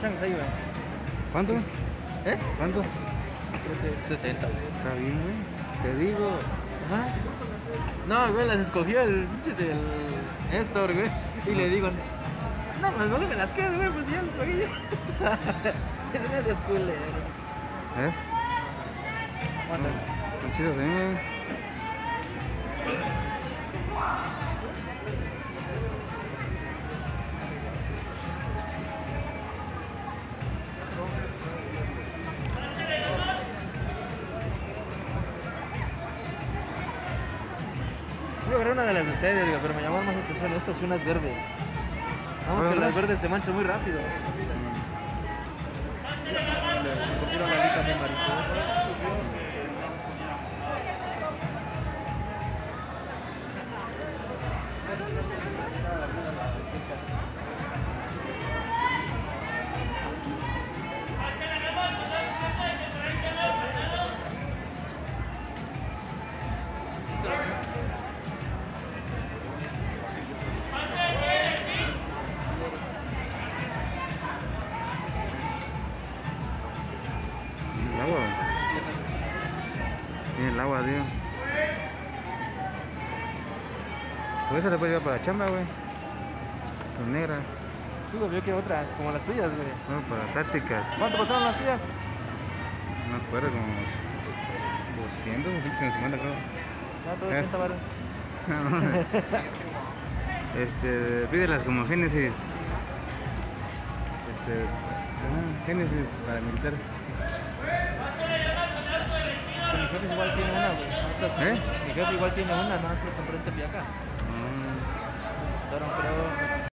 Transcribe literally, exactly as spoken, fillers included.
changos ahí, güey. ¿Cuánto? ¿Eh? ¿Cuánto? Creo que es setenta, güey. Está bien, güey. Te digo. Ajá. No, güey, las escogió el pinche del Néstor, güey. Y le digo, no, pues no me las quedes, güey, pues ya las pagué yo. Eso no es de school, eh. ¿Eh? ¿Cuántas? Están chidos, eh. Yo agarré una de las de ustedes, güey, pero me llamó más la atención estas, unas verdes. Vamos, que Bueno, las verdes se manchan muy rápido. Le cogieron la lista de mariposa. El agua. Tiene el agua, tío. Pues esa le puede llevar para la chamba, güey. Con negra. Digo, yo que otras, como las tuyas, güey. No, para tácticas. ¿Cuánto pasaron las tuyas? No me acuerdo, como doscientos o ciento cincuenta, creo. Ya, todo Es- ochenta baros. Este, pídelas como Génesis. Este, ah, Génesis para militar. Mi jefe igual tiene una, güey. Estas- ¿Eh? Mi jefe igual tiene una, nada más que lo compré en Tepiaca. Ah, Costaron, creo,